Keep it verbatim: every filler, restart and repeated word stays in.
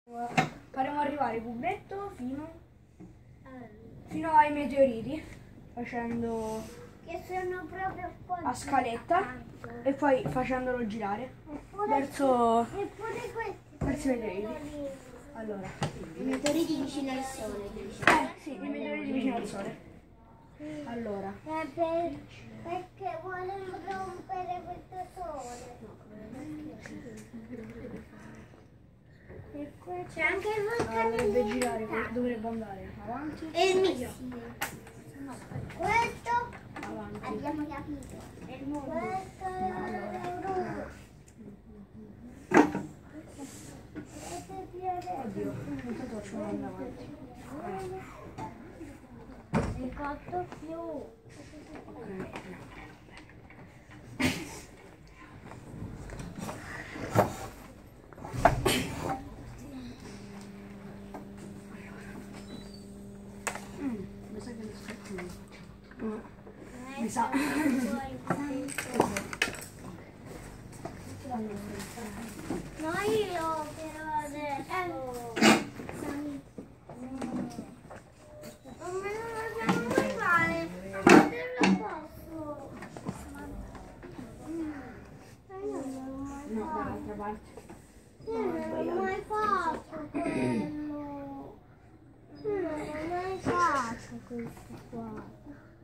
Faremo arrivare il cubetto fino, fino ai meteoriti, facendo che sono proprio qua a scaletta accanto. e poi facendolo girare Eppure verso, Eppure questi verso i sono meteoriti. lì. Allora, I meteoriti vicino al sole, dice. eh sì, i meteoriti vicino al sole. Allora, Eh, per- perché volevo rompere questo sole. E qua c'è anche il vulcano. dovrebbe girare, dovrebbe andare avanti, E il missile. Questo avanti. Abbiamo capito. È il mondo. Questo è l'Europa. Questo è Fiore. Oddio, intanto facciamo andare avanti. Il cotto più. Ok. Mm, mi sa che lo scatto non lo facciamo. Mi sa. No, io però adesso. Non me lo dobbiamo mai fare. Non lo posso. Ma io non l'ho mai No, fatto. dall'altra parte. Io non l'ho mai fatto quello. Io non l'ho mai fatto questo qua.